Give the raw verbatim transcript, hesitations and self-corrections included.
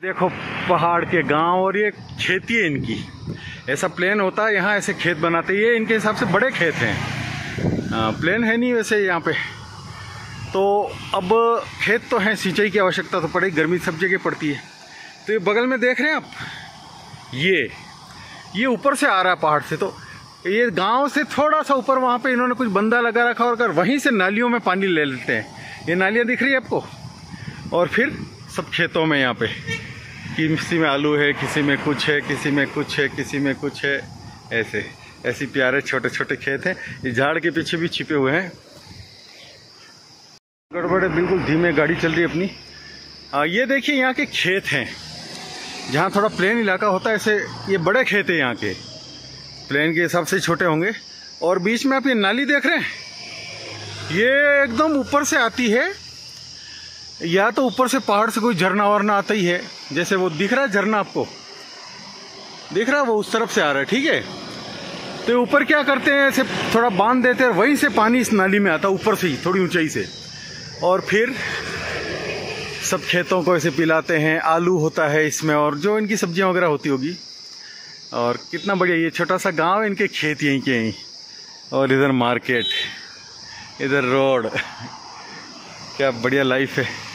देखो पहाड़ के गांव और ये खेती है इनकी। ऐसा प्लेन होता है यहाँ, ऐसे खेत बनाते हैं। ये इनके हिसाब से बड़े खेत हैं, आ, प्लेन है नहीं वैसे यहाँ पे। तो अब खेत तो हैं, सिंचाई की आवश्यकता तो पड़ेगी, गर्मी सब जगह पड़ती है। तो ये बगल में देख रहे हैं आप, ये ये ऊपर से आ रहा है पहाड़ से। तो ये गांव से थोड़ा सा ऊपर वहाँ पे इन्होंने कुछ बंदा लगा रखा और वहीं से नालियों में पानी ले लेते हैं। ये नालियाँ दिख रही है आपको, और फिर सब खेतों में यहाँ पे किसी में आलू है, किसी में कुछ है, किसी में कुछ है, किसी में कुछ है। ऐसे ऐसी प्यारे छोटे छोटे खेत हैं। ये झाड़ के पीछे भी छिपे हुए हैं। गड़बड़ है, बिल्कुल धीमे गाड़ी चल रही है अपनी। आ, ये देखिए यहाँ के खेत हैं, जहाँ थोड़ा प्लेन इलाका होता है ऐसे ये बड़े खेत हैं यहाँ के, प्लेन के हिसाब से छोटे होंगे। और बीच में आप ये नाली देख रहे हैं, ये एकदम ऊपर से आती है, या तो ऊपर से पहाड़ से कोई झरना वरना आता ही है। जैसे वो दिख रहा है झरना, आपको दिख रहा है, वो उस तरफ से आ रहा है, ठीक है। तो ऊपर क्या करते हैं, ऐसे थोड़ा बांध देते हैं, वहीं से पानी इस नाली में आता है ऊपर से ही, थोड़ी ऊंचाई से। और फिर सब खेतों को ऐसे पिलाते हैं। आलू होता है इसमें, और जो इनकी सब्जियां वगैरह होती होगी। और कितना बढ़िया, ये छोटा सा गांव है, इनके खेत यहीं के यहीं। और इधर मार्केट, इधर रोड, क्या बढ़िया लाइफ है।